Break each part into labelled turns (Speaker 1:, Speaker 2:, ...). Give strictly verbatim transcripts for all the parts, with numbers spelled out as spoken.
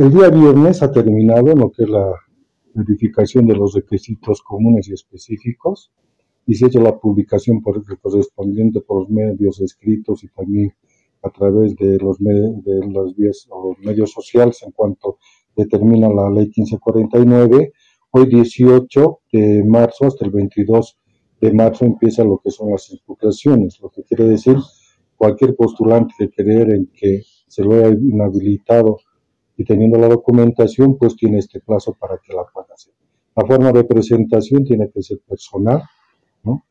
Speaker 1: el día viernes ha terminado lo que es la verificación de los requisitos comunes y específicos y se ha hecho la publicación por el correspondiente por los medios escritos y también a través de los, de las vías o los medios sociales en cuanto determina la ley quince cuarenta y nueve. Hoy dieciocho de marzo hasta el veintidós de marzo empieza lo que son las impugnaciones, lo que quiere decir cualquier postulante que crea en que se lo haya inhabilitado y teniendo la documentación, pues tiene este plazo para que la pueda hacer. La forma de presentación tiene que ser personal, ¿no?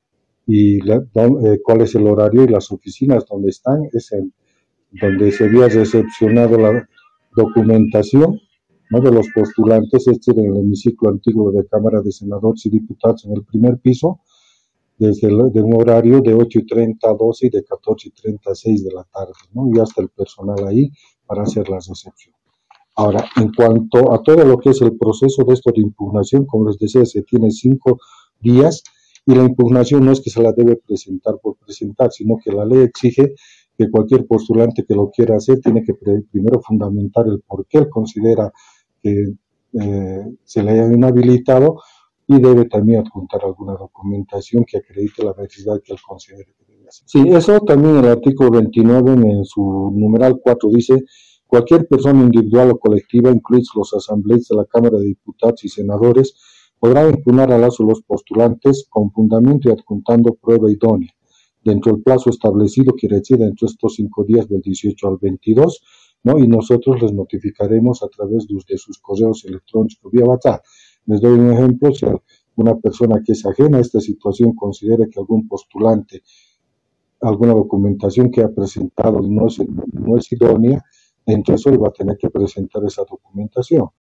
Speaker 1: Y la, eh, cuál es el horario y las oficinas donde están, es en, donde se había recepcionado la documentación, ¿no?, de los postulantes, este en el hemiciclo antiguo de Cámara de Senadores y Diputados en el primer piso, desde el, de un horario de ocho y treinta a doce y de catorce y treinta a seis de la tarde, ¿no? Y hasta el personal ahí para hacer la recepción. Ahora, en cuanto a todo lo que es el proceso de esto de impugnación, como les decía, se tiene cinco días y la impugnación no es que se la debe presentar por presentar, sino que la ley exige que cualquier postulante que lo quiera hacer tiene que primero fundamentar el por qué él considera que eh, se le haya inhabilitado y debe también adjuntar alguna documentación que acredite la veracidad que él considere que debe hacer. Sí, eso también el artículo veintinueve en su numeral cuatro dice: cualquier persona individual o colectiva, incluidos los asambleístas de la Cámara de Diputados y Senadores, podrá impugnar a las o los postulantes con fundamento y adjuntando prueba idónea, dentro del plazo establecido, quiere decir, dentro de estos cinco días del dieciocho al veintidós, ¿no? Y nosotros les notificaremos a través de, de sus correos electrónicos vía WhatsApp. Les doy un ejemplo: si una persona que es ajena a esta situación considera que algún postulante, alguna documentación que ha presentado no es, no es idónea, entonces él va a tener que presentar esa documentación.